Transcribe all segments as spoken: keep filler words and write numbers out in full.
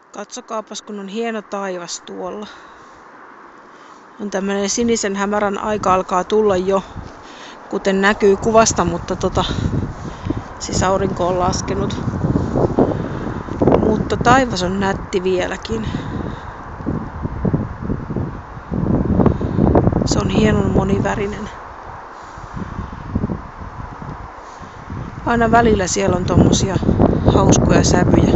Katsokaapas, kun on hieno taivas tuolla. On tämmönen sinisen hämärän aika alkaa tulla jo, kuten näkyy kuvasta, mutta tota, siis aurinko on laskenut. Mutta taivas on nätti vieläkin. Se on hienon monivärinen. Aina välillä siellä on tommosia hauskoja sävyjä.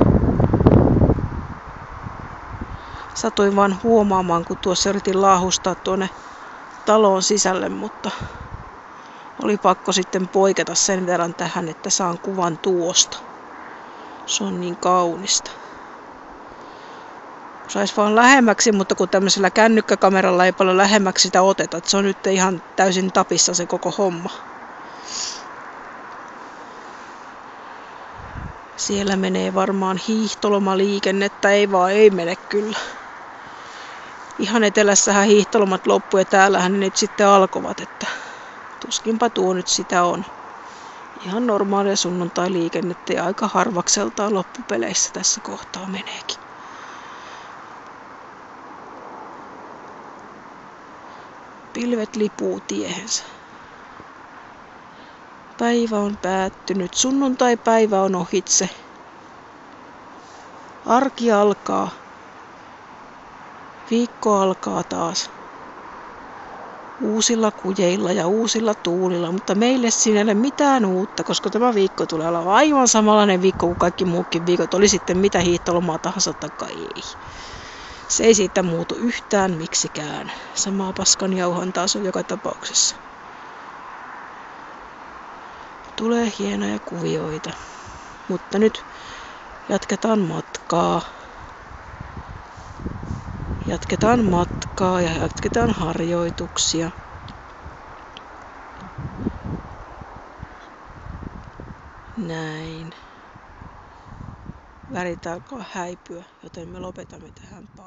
Satuin vaan huomaamaan, kun tuossa yritin laahustaa tuonne taloon sisälle, mutta oli pakko sitten poiketa sen verran tähän, että saan kuvan tuosta. Se on niin kaunista. Sais vaan lähemmäksi, mutta kun tämmöisellä kännykkäkameralla ei paljon lähemmäksi sitä oteta, että se on nyt ihan täysin tapissa se koko homma. Siellä menee varmaan hiihtolomaliikennettä, ei vaan ei mene kyllä. Ihan etelässähän hiihtolomat loppu ja täällähän ne nyt sitten alkoivat, että tuskinpa tuo nyt sitä on. Ihan normaalia sunnuntai-liikennettä ja aika harvakseltaan loppupeleissä tässä kohtaa meneekin. Pilvet lipuu tiehensä. Päivä on päättynyt, sunnuntai-päivä on ohitse. Arki alkaa. Viikko alkaa taas. Uusilla kujeilla ja uusilla tuulilla, mutta meille siinä ei ole mitään uutta, koska tämä viikko tulee olla aivan samanlainen viikko kuin kaikki muukin viikot. Oli sitten mitä hiihtolomaa tahansa taikka ei. Se ei siitä muutu yhtään miksikään. Samaa paskan jauhan taas on joka tapauksessa. Tulee hienoja kuvioita, mutta nyt jatketaan matkaa. Jatketaan matkaa ja jatketaan harjoituksia. Näin. Värit alkaa häipyä, joten me lopetamme tähän.